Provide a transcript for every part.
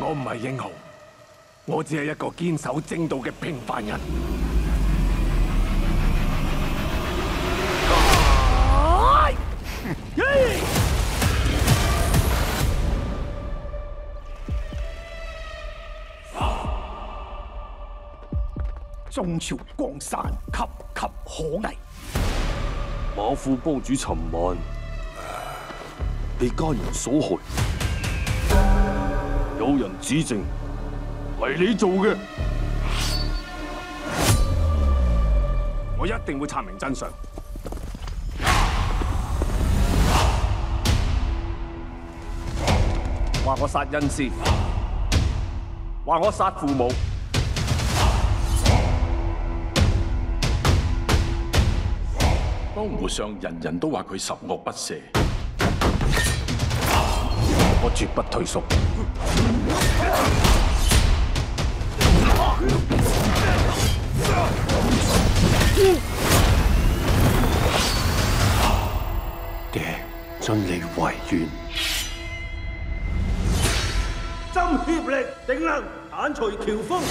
我唔係英雄，我只係一個堅守正道嘅平凡人。 中朝江山岌岌可危。 馬副幫主尋晚被奸人所害，有人指證係你做嘅， 我一定會查明真相。話我殺恩師，話我殺父母。 江湖上人人都話佢十惡不赦， 我絕不退縮。爹，盡力為願。 針協力，定能鏟除喬峰。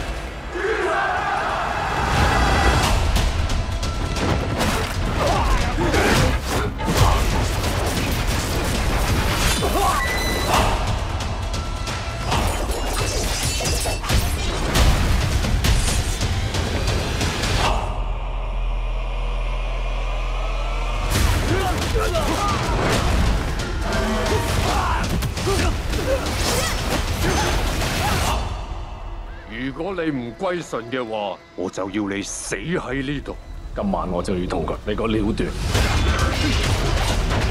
如果你唔歸順嘅話，我就要你死喺呢度。 今晚我就要同佢嚟個了斷。